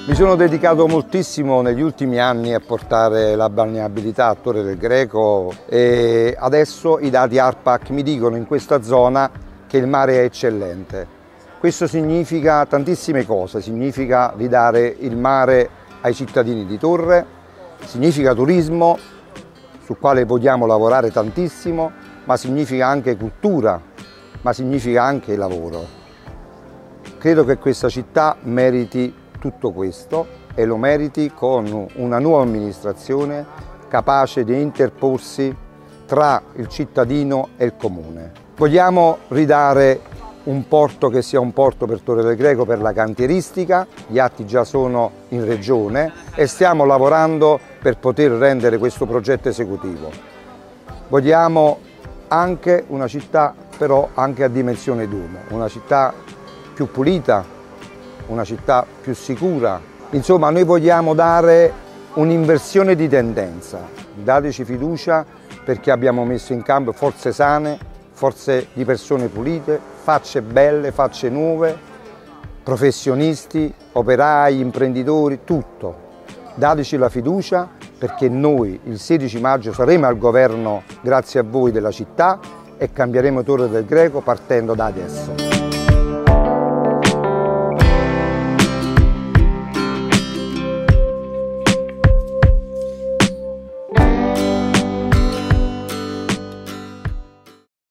Mi sono dedicato moltissimo negli ultimi anni a portare la balneabilità a Torre del Greco e adesso i dati ARPAC mi dicono in questa zona che il mare è eccellente. Questo significa tantissime cose, significa ridare il mare ai cittadini di Torre, significa turismo sul quale vogliamo lavorare tantissimo, ma significa anche cultura, ma significa anche lavoro. Credo che questa città meriti tutto questo e lo meriti con una nuova amministrazione capace di interporsi tra il cittadino e il comune. Vogliamo ridare un porto che sia un porto per Torre del Greco per la cantieristica, gli atti già sono in regione e stiamo lavorando per poter rendere questo progetto esecutivo. Vogliamo anche una città però anche a dimensione d'uomo, una città più pulita, una città più sicura. Insomma, noi vogliamo dare un'inversione di tendenza. Dateci fiducia perché abbiamo messo in campo forze sane, forze di persone pulite, facce belle, facce nuove, professionisti, operai, imprenditori, tutto. Dateci la fiducia perché noi il 16 maggio saremo al governo grazie a voi della città e cambieremo Torre del Greco partendo da adesso.